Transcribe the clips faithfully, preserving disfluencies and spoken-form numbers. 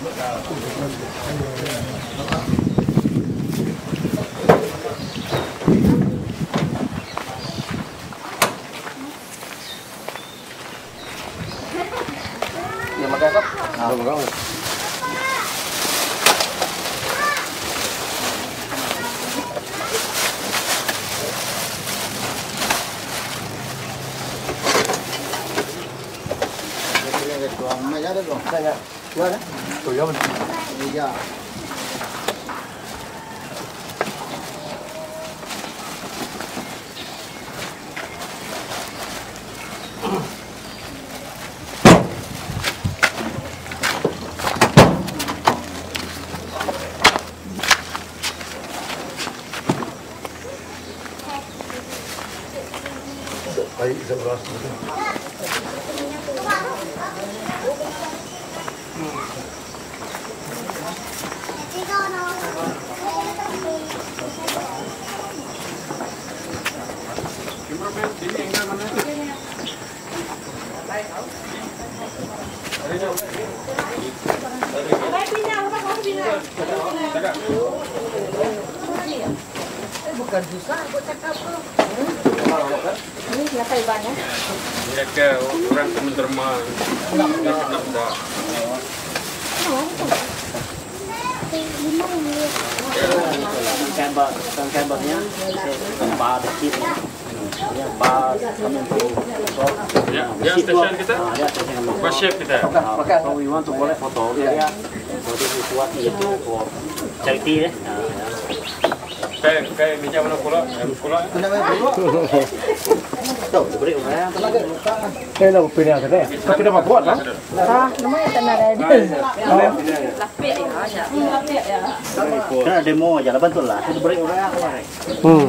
Ya makan kok. Ah, makan. Mày ra đây rồi. Đây nè. Chưa đấy. Tụi mình. Đi ra. Aí, já próximo. Bukan susah, buat cakap tu. Ini siapa ibannya? Mereka orang teman-teman. Nak dah. Campur, campurnya tempat dikit. Ya, pas kami tu. Ya, ya stesen kita. Ya, stesen kami. Pas chef kita. Kalau we want to boleh foto dia. Foto buat itu for charity deh. Kayak kayak meja mana pula? Pula. Tuh, beri orang. Kayak lo pindah ke deh. Tapi dah buat kan? Ah, namanya tanah ada. Lapik ya, ya. Lapik ya. Kan demo aja lah betul lah. Itu beri orang kemarin. Hmm.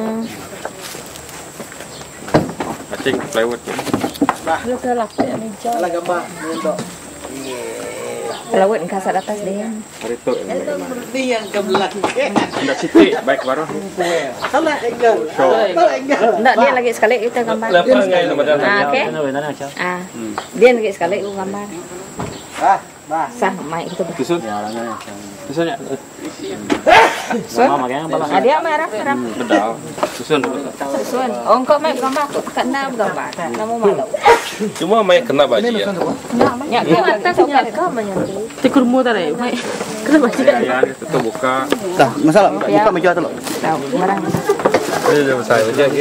Acing plywood ya. Nah, lu ke lapik meja. Lah gambar untuk. Plywood kasar atas deh. Hari tu. Ini yang ke belakang. Enggak Siti, baik baru. Salah enggak. Salah enggak. Enggak, dia lagi sekali kita gambar. Ah, oke. Ah. Dia lagi sekali itu gambar. Ah, bah. Sah mai kita betul. Ya, orangnya. Susun ya. Susun. Mama makanya balas. Dia merah, merah. Bedal. Susun. Susun. Oh, engkau mai gambar tu kena gambar. Kamu malu. Cuma mai kena baju ya. Ya, dia mata punya kau menyentuh. Tikurmu tadi, mai. Kena baju. Ya, itu buka. Dah, masalah. Buka meja tu loh. Tahu, marah. Ini dia besar meja lagi.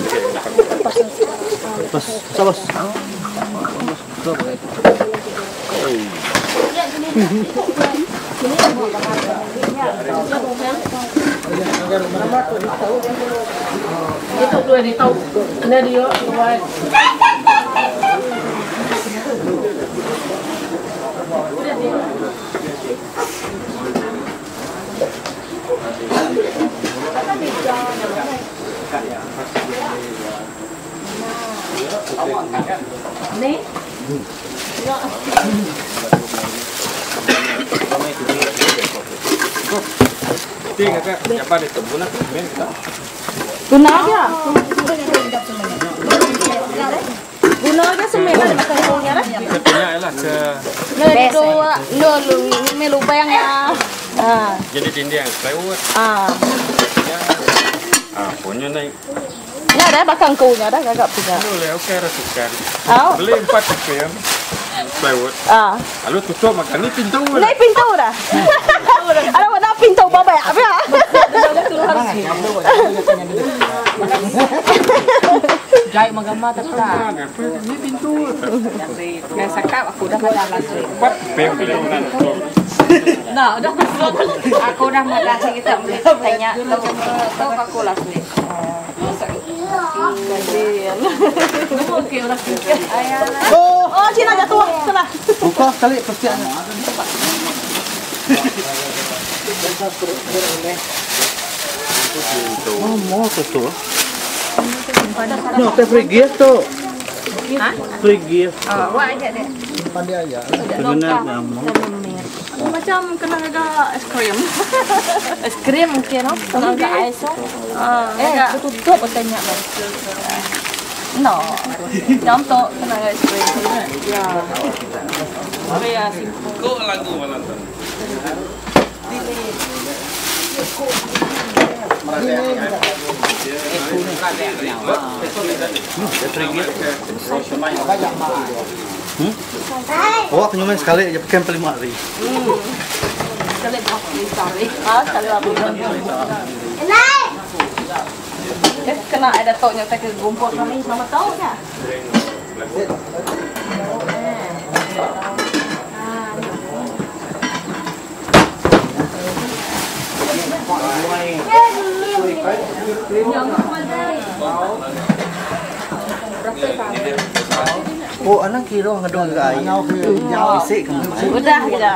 Bos, bos. Itu dua di tahu, ada dia dua. Nih. Tinggal kan, siapa di kebun nak main kita? Guna aja. Guna aja semua ada makanannya lah. Sebenarnya lah ke. Melu melu melu bayangnya. Ah. Jadi dinding plywood. Ah. Ah, punya naik. Ini ada belakang kunya ada agak punya. Boleh, oke rasukan. Oh. Beli empat ppm plywood. Ah. Lalu tutup makan ni pintu. Ni pintu dah. Ada mana pintu baba ya? Apa? Jai menggambar tak dah. Ni pintu. Yang sakap aku dah ada lagi. empat ppm bilangan. Nah, udah aku dah makan kita tanya tahu aku lagi. Oh, oh, Cina jatuh, sana. Buka kali persiapannya. Oh, mau tuh. No, ke free gift tuh. Hah? Free gift. Oh, wah aja deh. Pandai aja. Benar mau. Macam kena agak es krim. Es krim mungkin, no? Kena agak ais. Ah, eh, tutup katanya. No. Contoh kena agak es krim. Ya. Supaya simpel. Kok lagu malam tu? Oh, aku nyobain sekali aja pakai lima hari. Sekali sekali. Ah, sekali apa? Kena ada toknya tak ke gumpur kami sama taunya. Oh, anak kira ngedong ke air. Bisik kamu. Udah kita.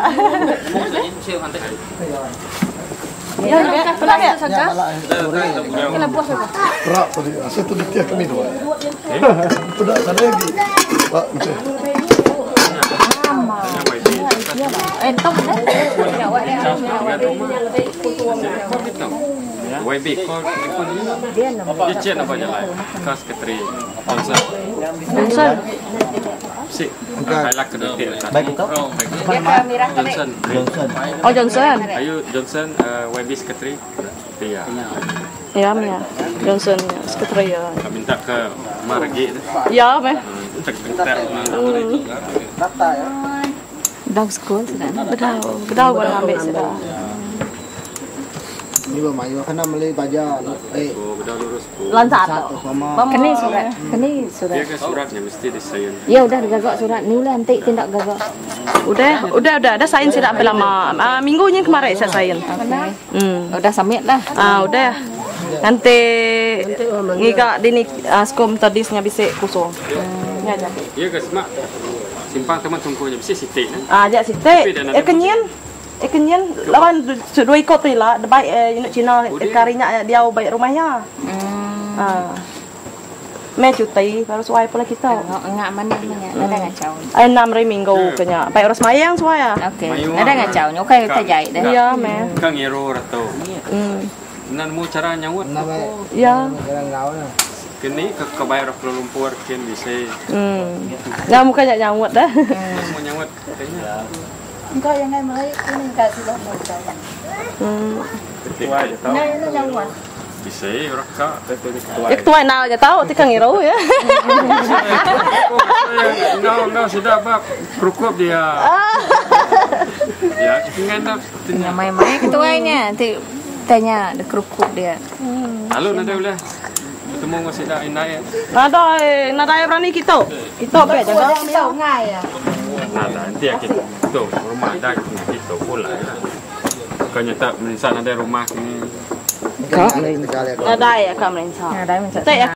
Ya, ya, pulang ya saja. Kena buat saja. Berat tadi. Saya tu dia kami dua. Sudah sana lagi. Pak, macam. Eh, tahu kan? Y B kau dia cek apa jalan? Kas ketri. Johnson. Johnson. Si. Highlight ke detik. Baik itu. Johnson. Oh, Johnson. Ayo Johnson Y B sekretari. Iya. Ya, ya. Johnson sekretari ya. Minta ke Margi. Ya, meh. Cek-cek. Rata ya. Dah sekolah sudah. Bedah, bedah boleh ambil sudah. Ini mama, ini kena beli baja. Eh, Oh, bedah lurus. Lancar. sama. Keni surat. Keni surat. Dia ke suratnya mesti disain. Ya udah digagak surat ni lah nanti tindak gagak. Udah, udah, udah ada sain sudah lama. Ah, minggunya kemarin saya sain. Hmm. Udah submit lah. Ah, udah. Nanti ngigak dini uh, skom tadisnya bisa kosong. Ya aja. Iya ke semak. Simpang teman tungkunya mesti sitik. Ah, aja sitik. Eh kenyan. Eh kenyan lawan dua ikut tu lah. Baik eh unit Cina karinya dia baik rumahnya. Hmm. Ah. Me cuti baru suai pula kita. Enggak mana punya. Ada ngacau. Ai enam hari minggu kenya. Baik urus mayang suai ya. Okey. Ada ngacau. Okey kita jahit dah. Iya, me. Kang ero rato. Hmm. Nan mu cara nyawut. Ya. Kini ke kebayar Kuala Lumpur ken bisa. Hmm. Nah mukanya nyawut dah. Mau nyawut kayaknya. Engkau yang ngai mulai ini enggak sudah mau tahu. Hmm. Ketua aja tahu. Nah, ini nyawut. Bisa orang kak ketua. Ya ketua nal aja tahu ti kang iro ya. Enggak enggak sudah bab kerukup dia. Ya, tinggal nak. Ya mai-mai ketuanya nanti tanya ada kerukuk dia. Halo nanti boleh. Ketemu masih dah inai. Nada eh nada eh berani kita. Kita apa jaga. Tahu ngai ya. Nah, nanti ya kita tu rumah dah kita pula. Bukannya tak menisan ada rumah ini. Nada ya kamu insya. Ada macam. Kita ya